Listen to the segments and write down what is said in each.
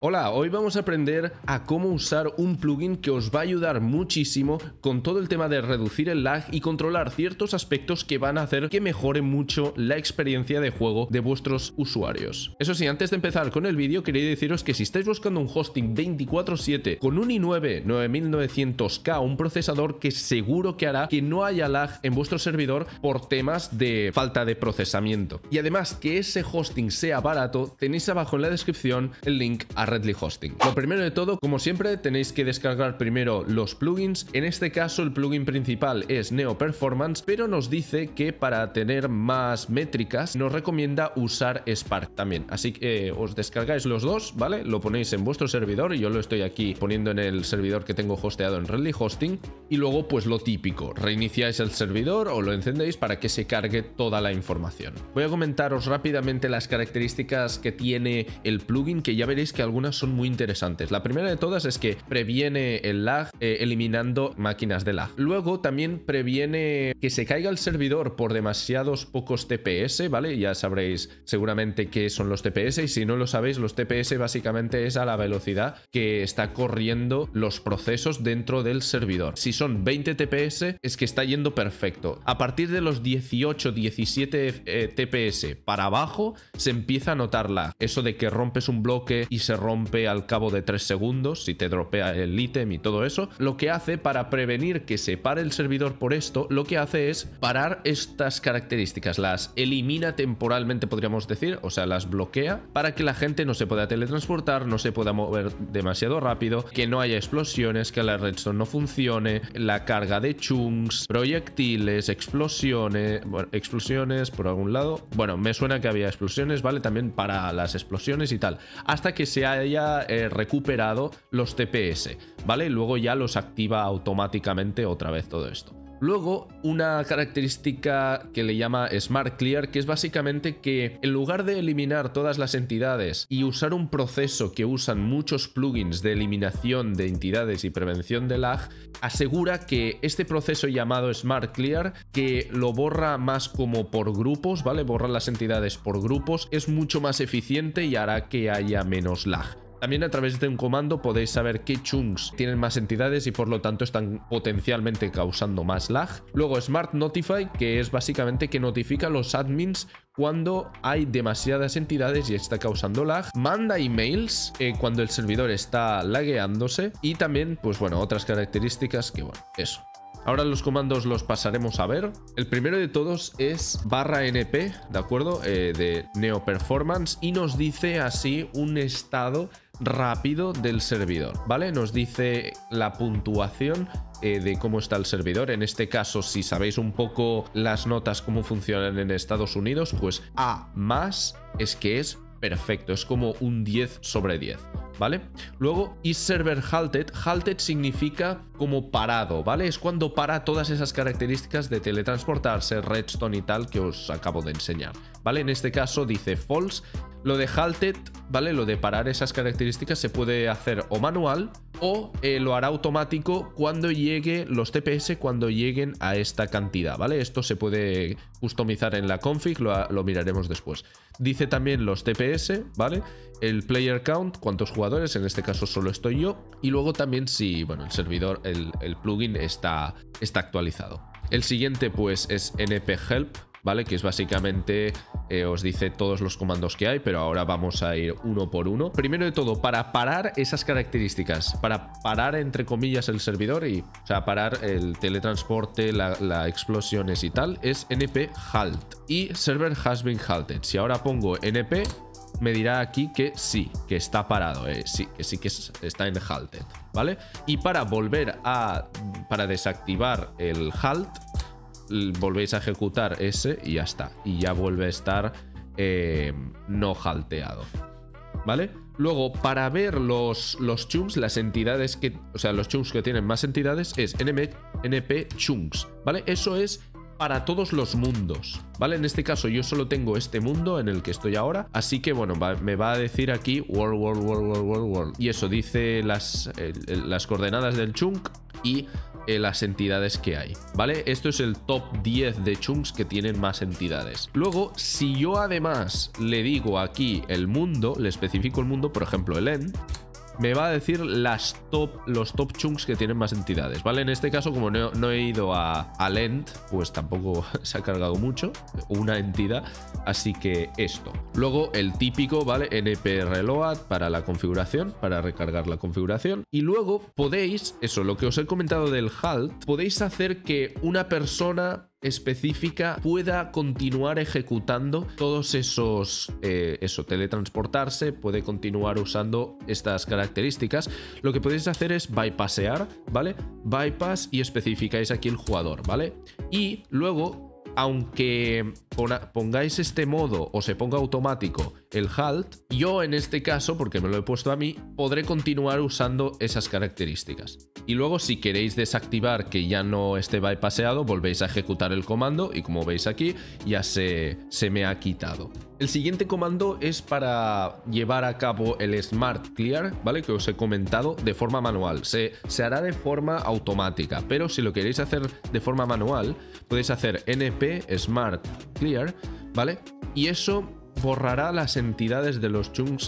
Hola, hoy vamos a aprender a cómo usar un plugin que os va a ayudar muchísimo con todo el tema de reducir el lag y controlar ciertos aspectos que van a hacer que mejore mucho la experiencia de juego de vuestros usuarios. Eso sí, antes de empezar con el vídeo quería deciros que si estáis buscando un hosting 24/7 con un i9 9900K, un procesador que seguro que hará que no haya lag en vuestro servidor por temas de falta de procesamiento. Y además que ese hosting sea barato, tenéis abajo en la descripción el link a Redly Hosting. Lo primero de todo, como siempre, tenéis que descargar primero los plugins. En este caso el plugin principal es Neo Performance, pero nos dice que para tener más métricas nos recomienda usar Spark también. Así que os descargáis los dos, ¿vale? Lo ponéis en vuestro servidor y yo lo estoy aquí poniendo en el servidor que tengo hosteado en Redly Hosting. Y luego pues lo típico, reiniciáis el servidor o lo encendéis para que se cargue toda la información. Voy a comentaros rápidamente las características que tiene el plugin, que ya veréis que algunas son muy interesantes. La primera de todas es que previene el lag eliminando máquinas de lag. Luego también previene que se caiga el servidor por demasiados pocos TPS, ¿vale? Ya sabréis seguramente qué son los TPS, y si no lo sabéis, los TPS básicamente es a la velocidad que está corriendo los procesos dentro del servidor. Si son 20 TPS es que está yendo perfecto. A partir de los 18-17 TPS para abajo se empieza a notar lag. Eso de que rompes un bloque y se rompe al cabo de 3 segundos, si te dropea el ítem y todo eso, lo que hace para prevenir que se pare el servidor por esto, lo que hace es parar estas características, las elimina temporalmente, podríamos decir, o sea, las bloquea para que la gente no se pueda teletransportar, no se pueda mover demasiado rápido, que no haya explosiones, que la redstone no funcione, la carga de chunks, proyectiles, explosiones, bueno, explosiones por algún lado, bueno, me suena que había explosiones, ¿vale? También para las explosiones y tal, hasta que se haya recuperado los TPS, ¿vale? Luego ya los activa automáticamente otra vez todo esto. Luego, una característica que le llama Smart Clear, que es básicamente que en lugar de eliminar todas las entidades y usar un proceso que usan muchos plugins de eliminación de entidades y prevención de lag, asegura que este proceso llamado Smart Clear, que lo borra más como por grupos, ¿vale? Borra las entidades por grupos, es mucho más eficiente y hará que haya menos lag. También a través de un comando podéis saber qué chunks tienen más entidades y por lo tanto están potencialmente causando más lag. Luego Smart Notify, que es básicamente que notifica a los admins cuando hay demasiadas entidades y está causando lag. Manda emails cuando el servidor está lagueándose. Y también, pues bueno, otras características que, bueno, eso. Ahora los comandos los pasaremos a ver. El primero de todos es /np, ¿de acuerdo? De Neo Performance, y nos dice así un estado rápido del servidor, ¿vale? Nos dice la puntuación de cómo está el servidor. En este caso, si sabéis un poco las notas, cómo funcionan en Estados Unidos, pues A+ es que es perfecto, es como un 10/10, ¿vale? Luego, is server halted. Halted significa como parado, ¿vale? Es cuando para todas esas características de teletransportarse, redstone y tal que os acabo de enseñar, ¿vale? En este caso dice false. Lo de halted, ¿vale? Lo de parar esas características se puede hacer o manual o lo hará automático cuando llegue los TPS, cuando lleguen a esta cantidad, ¿vale? Esto se puede customizar en la config, lo miraremos después. Dice también los TPS, ¿vale? El player count, cuántos jugadores, en este caso solo estoy yo. Y luego también si, bueno, el servidor, el plugin está actualizado. El siguiente pues es nphelp, ¿vale? Que es básicamente, os dice todos los comandos que hay, pero ahora vamos a ir uno por uno. Primero de todo, para parar esas características, para parar entre comillas el servidor y, o sea, parar el teletransporte, la explosiones y tal, es np-halt y server has been halted. Si ahora pongo np, me dirá aquí que sí, que está parado, sí que está en halted, ¿vale? Y para volver para desactivar el halt, volvéis a ejecutar ese y ya está, y ya vuelve a estar no halteado, ¿vale? Luego, para ver los chunks, las entidades que, o sea, los chunks que tienen más entidades, es np chunks, ¿vale? Eso es para todos los mundos, ¿vale? En este caso yo solo tengo este mundo en el que estoy ahora, así que bueno, me va a decir aquí world. Y eso dice las coordenadas del chunk y las entidades que hay, ¿vale? Esto es el top 10 de chunks que tienen más entidades. Luego, si yo además le digo aquí el mundo, le especifico el mundo, por ejemplo el end, me va a decir los top chunks que tienen más entidades, ¿vale? En este caso, como no he ido al end, pues tampoco se ha cargado mucho, una entidad, así que esto. Luego el típico, ¿vale? npreload para la configuración, para recargar la configuración. Y luego podéis, eso, lo que os he comentado del halt, podéis hacer que una persona específica pueda continuar ejecutando todos esos, teletransportarse, puede continuar usando estas características. Lo que podéis hacer es bypassear, ¿vale? Bypass y especificáis aquí el jugador, ¿vale? Y luego, aunque pongáis este modo o se ponga automático el halt, yo en este caso, porque me lo he puesto a mí, podré continuar usando esas características. Y luego, si queréis desactivar que ya no esté bypasseado, volvéis a ejecutar el comando y como veis aquí ya se me ha quitado. El siguiente comando es para llevar a cabo el Smart Clear, ¿vale? Que os he comentado, de forma manual. Se hará de forma automática, pero si lo queréis hacer de forma manual, podéis hacer np Smart Clear, ¿vale? Y eso borrará las entidades de los chunks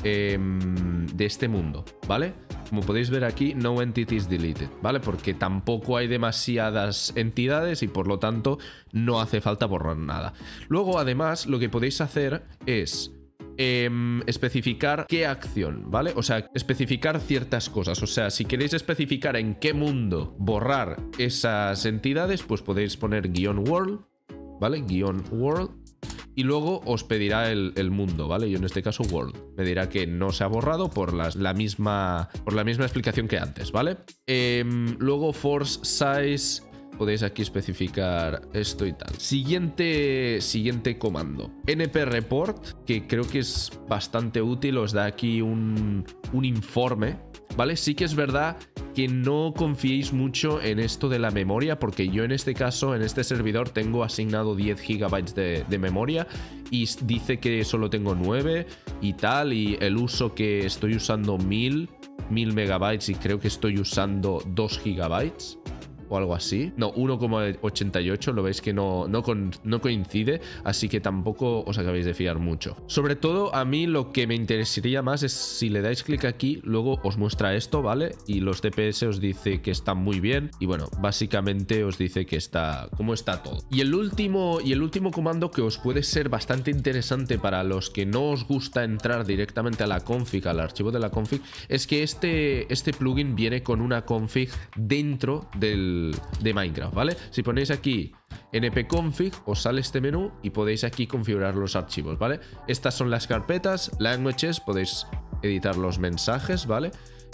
de este mundo, ¿vale? Como podéis ver aquí, no entities deleted, ¿vale? Porque tampoco hay demasiadas entidades y por lo tanto no hace falta borrar nada. Luego, además, lo que podéis hacer es especificar qué acción, ¿vale? O sea, especificar ciertas cosas. O sea, si queréis especificar en qué mundo borrar esas entidades, pues podéis poner -world, ¿vale? -world. Y luego os pedirá el mundo, ¿vale? Yo en este caso world. Me dirá que no se ha borrado por la misma explicación que antes, ¿vale? Luego force size, podéis aquí especificar esto y tal. Siguiente comando. npreport, que creo que es bastante útil, os da aquí un informe, ¿vale? Sí que es verdad que no confiéis mucho en esto de la memoria, porque yo en este caso, en este servidor, tengo asignado 10 GB de memoria y dice que solo tengo 9 y tal, y el uso que estoy usando 1000 megabytes y creo que estoy usando 2 GB o algo así. No, 1,88, lo veis que no coincide, así que tampoco os acabéis de fiar mucho. Sobre todo, a mí lo que me interesaría más es si le dais clic aquí, luego os muestra esto, ¿vale? Y los DPS os dice que está muy bien y bueno, básicamente os dice que está, cómo está todo. Y el último comando que os puede ser bastante interesante para los que no os gusta entrar directamente a la config, al archivo de la config, es que este plugin viene con una config dentro de Minecraft, ¿vale? Si ponéis aquí npconfig, os sale este menú y podéis aquí configurar los archivos, ¿vale? Estas son las carpetas, languages, podéis editar los mensajes, ¿vale?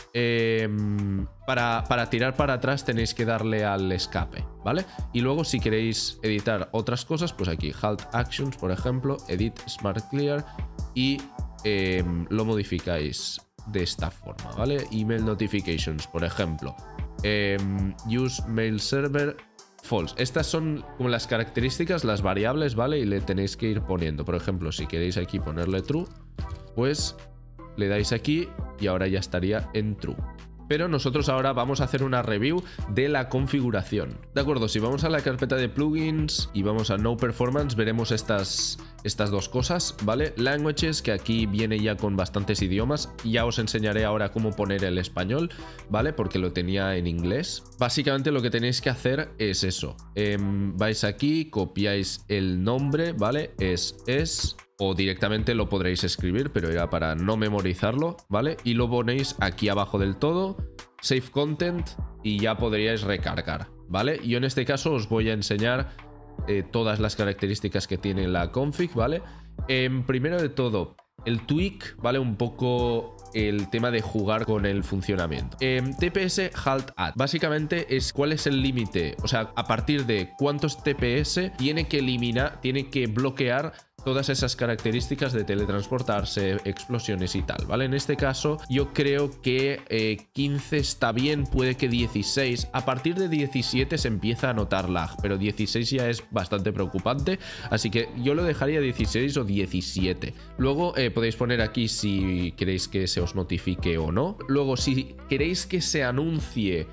Para tirar para atrás tenéis que darle al escape, ¿vale? Y luego si queréis editar otras cosas, pues aquí halt actions, por ejemplo, edit smart clear y lo modificáis de esta forma, ¿vale? Email notifications, por ejemplo. Use mail server false. Estas son como las características, las variables, ¿vale? Y le tenéis que ir poniendo. Por ejemplo, si queréis aquí ponerle true, pues le dais aquí y ahora ya estaría en true. Pero nosotros ahora vamos a hacer una review de la configuración. De acuerdo, si vamos a la carpeta de plugins y vamos a no performance, veremos estas dos cosas, ¿vale? Languages, que aquí viene ya con bastantes idiomas. Ya os enseñaré ahora cómo poner el español, ¿vale? Porque lo tenía en inglés. Básicamente lo que tenéis que hacer es eso. Vais aquí, copiáis el nombre, ¿vale? O directamente lo podréis escribir, pero era para no memorizarlo, ¿vale? Y lo ponéis aquí abajo del todo, Save Content, y ya podríais recargar, ¿vale? Yo en este caso os voy a enseñar todas las características que tiene la config, ¿vale? Primero de todo, el tweak, ¿vale? Un poco el tema de jugar con el funcionamiento. TPS halt at. Básicamente es cuál es el límite, o sea, a partir de cuántos TPS tiene que bloquear todas esas características de teletransportarse, explosiones y tal, ¿vale? En este caso yo creo que 15 está bien, puede que 16. A partir de 17 se empieza a notar lag, pero 16 ya es bastante preocupante, así que yo lo dejaría 16 o 17. Luego podéis poner aquí si queréis que se os notifique o no. Luego, si queréis que se anuncie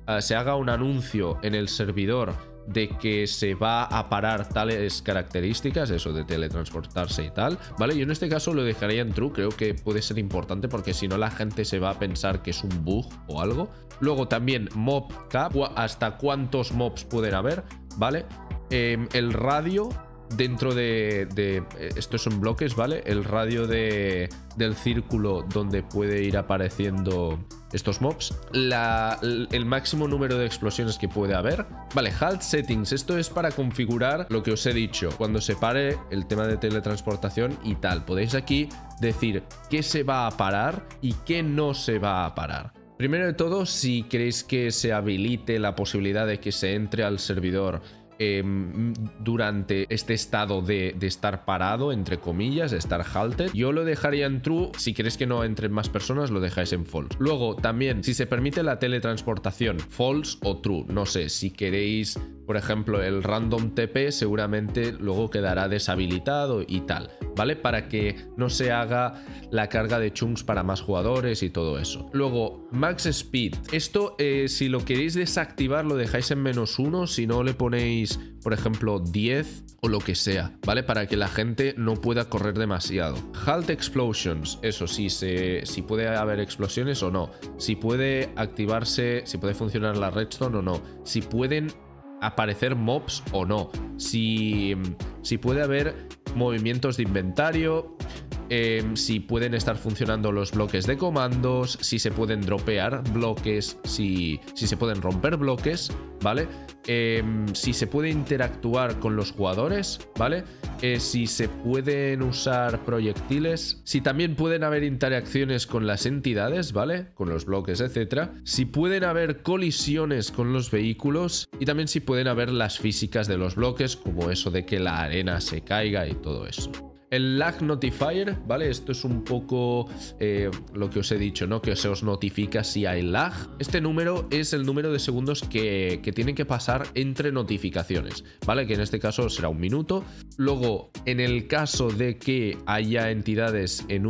se haga un anuncio en el servidor de que se va a parar tales características, eso de teletransportarse y tal, ¿vale? Yo en este caso lo dejaría en true, creo que puede ser importante porque si no la gente se va a pensar que es un bug o algo. Luego también mob cap, hasta cuántos mobs pueden haber, ¿vale? El radio dentro de esto son bloques, ¿vale? El radio del círculo donde puede ir apareciendo estos mobs, el máximo número de explosiones que puede haber. Vale, halt settings, esto es para configurar lo que os he dicho, cuando se pare el tema de teletransportación y tal. Podéis aquí decir qué se va a parar y qué no se va a parar. Primero de todo, si queréis que se habilite la posibilidad de que se entre al servidor durante este estado de estar parado, entre comillas, de estar halted, yo lo dejaría en true. Si queréis que no entren más personas, lo dejáis en false. Luego también, si se permite la teletransportación, false o true. No sé, si queréis, por ejemplo, el random TP seguramente luego quedará deshabilitado y tal, ¿vale? Para que no se haga la carga de chunks para más jugadores y todo eso. Luego, max speed. Esto, si lo queréis desactivar, lo dejáis en -1, si no le ponéis, por ejemplo, 10 o lo que sea, ¿vale? Para que la gente no pueda correr demasiado. Halt explosions, eso sí, si puede haber explosiones o no. Si puede activarse, si puede funcionar la redstone o no. Si pueden aparecer mobs o no. Si puede haber movimientos de inventario. Si pueden estar funcionando los bloques de comandos, si se pueden dropear bloques, si se pueden romper bloques, ¿vale? Si se puede interactuar con los jugadores, ¿vale? Si se pueden usar proyectiles, si también pueden haber interacciones con las entidades, ¿vale? Con los bloques, etcétera. Si pueden haber colisiones con los vehículos y también si pueden haber las físicas de los bloques, como eso de que la arena se caiga y todo eso. El lag notifier, ¿vale? Esto es un poco lo que os he dicho, ¿no? Que se os notifica si hay lag. Este número es el número de segundos que tienen que pasar entre notificaciones, ¿vale? Que en este caso será 1 minuto. Luego, en el caso de que haya entidades en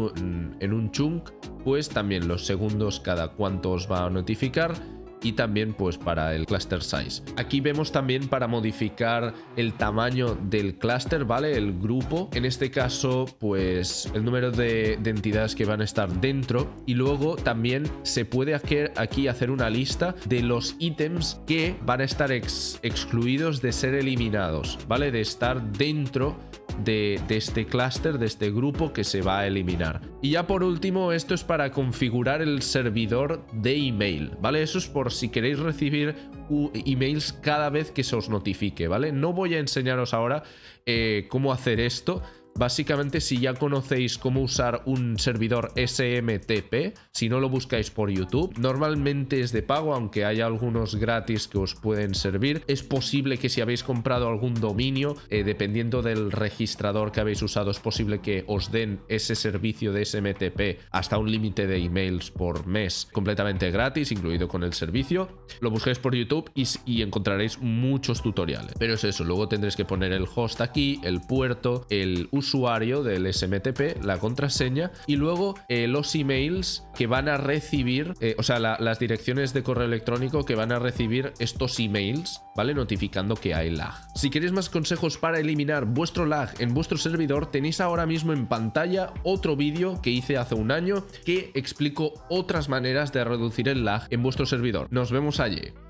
un chunk, pues también los segundos cada cuánto os va a notificar. Y también pues para el cluster size. Aquí vemos también para modificar el tamaño del cluster, ¿vale? El grupo. En este caso pues el número de entidades que van a estar dentro. Y luego también se puede aquí hacer una lista de los ítems que van a estar excluidos de ser eliminados, ¿vale? De estar dentro de este cluster, de este grupo que se va a eliminar. Y ya por último, esto es para configurar el servidor de email, ¿vale? Eso es por si queréis recibir emails cada vez que se os notifique, ¿vale? No voy a enseñaros ahora cómo hacer esto. Básicamente, si ya conocéis cómo usar un servidor SMTP, si no lo buscáis por YouTube, normalmente es de pago, aunque hay algunos gratis que os pueden servir. Es posible que si habéis comprado algún dominio, dependiendo del registrador que habéis usado, es posible que os den ese servicio de SMTP hasta un límite de emails por mes completamente gratis, incluido con el servicio. Lo busquéis por YouTube y encontraréis muchos tutoriales. Pero es eso, luego tendréis que poner el host aquí, el puerto, el usuario del SMTP, la contraseña y luego los emails que van a recibir, o sea, las direcciones de correo electrónico que van a recibir estos emails, ¿vale? Notificando que hay lag. Si queréis más consejos para eliminar vuestro lag en vuestro servidor, tenéis ahora mismo en pantalla otro vídeo que hice hace un año que explico otras maneras de reducir el lag en vuestro servidor. Nos vemos allí.